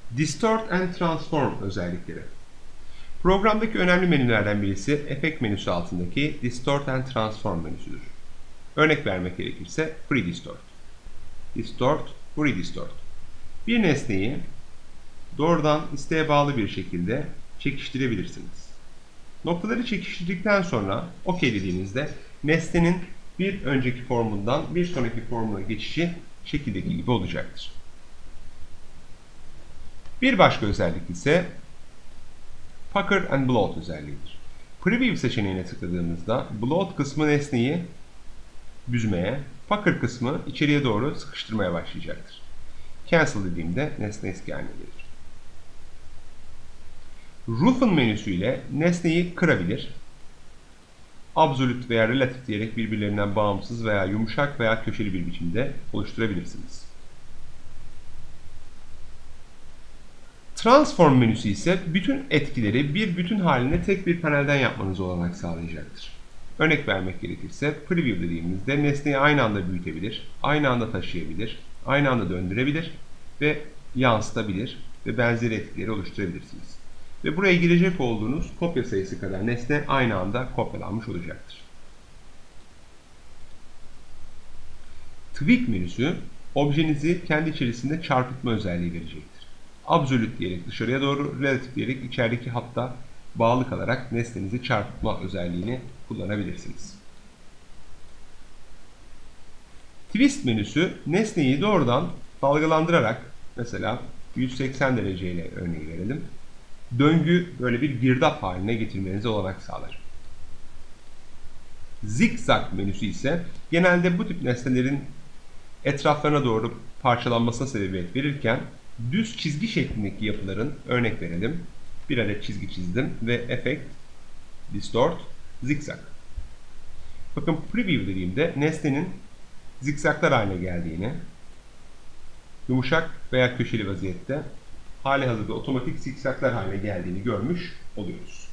Distort and Transform özellikleri. Programdaki önemli menülerden birisi Effect menüsü altındaki Distort and Transform menüsüdür. Örnek vermek gerekirse Pre-Distort, Distort, Pre-Distort. Bir nesneyi doğrudan isteğe bağlı bir şekilde çekiştirebilirsiniz. Noktaları çekiştirdikten sonra OK dediğinizde nesnenin bir önceki formundan bir sonraki formuna geçişi şekildeki gibi olacaktır. Bir başka özellik ise Pucker and Bloat özelliğidir. Preview seçeneğine tıkladığımızda Bloat kısmı nesneyi büzmeye, Pucker kısmı içeriye doğru sıkıştırmaya başlayacaktır. Cancel dediğimde nesne eski haline gelir. Roughen menüsü ile nesneyi kırabilir, absolute veya relative diyerek birbirlerinden bağımsız veya yumuşak veya köşeli bir biçimde oluşturabilirsiniz. Transform menüsü ise bütün etkileri bir bütün halinde tek bir panelden yapmanıza olanak sağlayacaktır. Örnek vermek gerekirse Preview dediğimizde nesneyi aynı anda büyütebilir, aynı anda taşıyabilir, aynı anda döndürebilir ve yansıtabilir ve benzeri etkileri oluşturabilirsiniz. Ve buraya girecek olduğunuz kopya sayısı kadar nesne aynı anda kopyalanmış olacaktır. Tweak menüsü objenizi kendi içerisinde çarpıtma özelliği verecektir. Absolute diyerek dışarıya doğru, relative diyerek içerideki hatta bağlı kalarak nesnenizi çarpıtma özelliğini kullanabilirsiniz. Twist menüsü nesneyi doğrudan dalgalandırarak, mesela 180 dereceyle örneği verelim, döngü böyle bir girdap haline getirmenize olanak sağlar. Zigzag menüsü ise genelde bu tip nesnelerin etraflarına doğru parçalanmasına sebebiyet verirken düz çizgi şeklindeki yapıların, örnek verelim, bir adet çizgi çizdim ve Effect, Distort, Zigzag. Bakın Preview dediğimde nesnenin zigzaglar haline geldiğini, yumuşak veya köşeli vaziyette hali hazırda otomatik zigzaglar haline geldiğini görmüş oluyoruz.